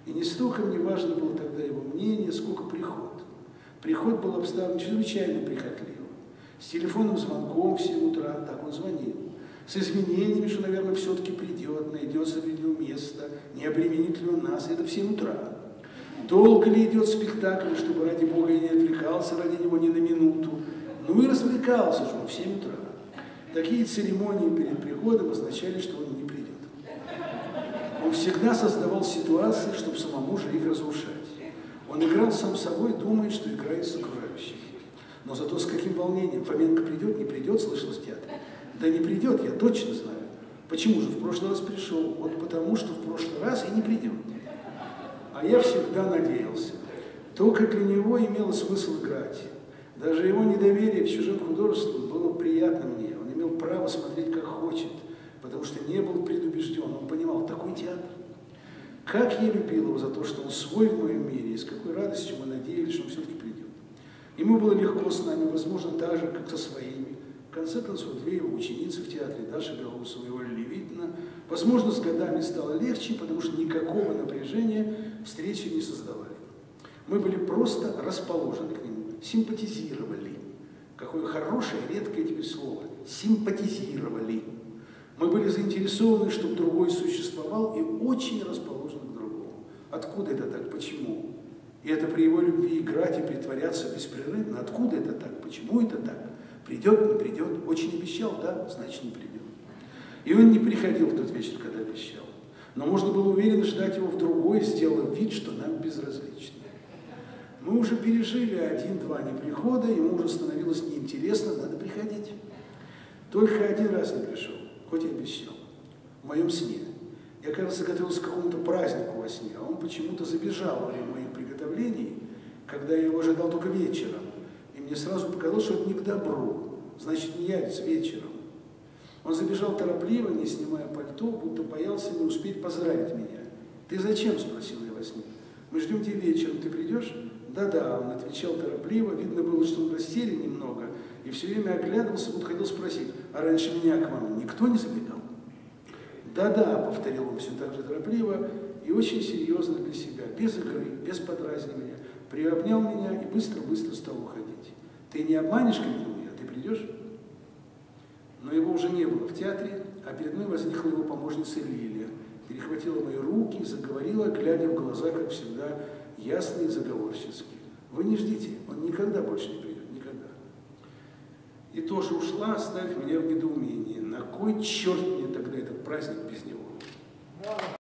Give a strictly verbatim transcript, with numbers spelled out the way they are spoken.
И не столько мне важно было тогда его мнение, сколько приход. Приход был обставлен чрезвычайно прихотливо. С телефонным звонком в семь утра, так он звонил. С извинениями, что, наверное, все-таки придет, найдется ли у места, не обременит ли он нас. Это в семь утра. Долго ли идет спектакль, чтобы, ради Бога, я не отвлекался ради него ни на минуту. Ну и развлекался же он в семь утра. Такие церемонии перед приходом означали, что он не придет. Он всегда создавал ситуации, чтобы самому же их разрушать. Он играл сам собой, думает, что играет с окружающими. Но зато с каким волнением. Фоменко придет, не придет, слышалось в театре. Да не придет, я точно знаю. Почему же в прошлый раз пришел? Вот потому, что в прошлый раз и не придет. А я всегда надеялся. Только для него имело смысл играть. Даже его недоверие к чужим художествам было приятно мне. Он имел право смотреть, как хочет, потому что не был предубежден. Он понимал, такой театр. Как я любил его за то, что он свой в моем мире, и с какой радостью мы надеялись, что он все-таки придет. Ему было легко с нами, возможно, так же, как со своими. В конце концов, две его ученицы в театре, Даша Белоусова и Оля Левитина, возможно, с годами стало легче, потому что никакого напряжения встречи не создавали. Мы были просто расположены к нему, симпатизировали. Какое хорошее, редкое теперь слово. Симпатизировали. Мы были заинтересованы, чтобы другой существовал, и очень расположены к другому. Откуда это так? Почему? И это при его любви играть и притворяться беспрерывно. Откуда это так? Почему это так? Придет, не придет. Очень обещал, да, значит не придет. И он не приходил в тот вечер, когда обещал. Но можно было уверенно ждать его в другой, сделав вид, что нам безразлично. Мы уже пережили один-два неприхода, ему уже становилось неинтересно, надо приходить. Только один раз не пришел, хоть и обещал. В моем сне. Я, кажется, готовился к какому-то празднику во сне, а он почему-то забежал во время моих приготовлений, когда я его ожидал только вечером. И мне сразу показалось, что это не к добру, значит, не явится вечером. Он забежал торопливо, не снимая пальто, будто боялся не успеть поздравить меня. «Ты зачем?» – спросил я во сне. «Мы ждем тебя вечером, ты придешь?» «Да-да», он отвечал торопливо, видно было, что он растерян немного, и все время оглядывался, будто хотел спросить, а раньше меня к вам никто не забегал? «Да-да», — повторил он все так же торопливо и очень серьезно для себя, без игры, без подразнивания, приобнял меня и быстро-быстро стал уходить. «Ты не обманешь, — крикнул я, — ты придешь?» Но его уже не было в театре, а перед мной возникла его помощница Лилия, перехватила мои руки и заговорила, глядя в глаза, как всегда, ясно и заговорчески. «Вы не ждите, он никогда больше не придет, никогда». И тоже ушла, оставив меня в недоумении. На кой черт мне тогда этот праздник без него?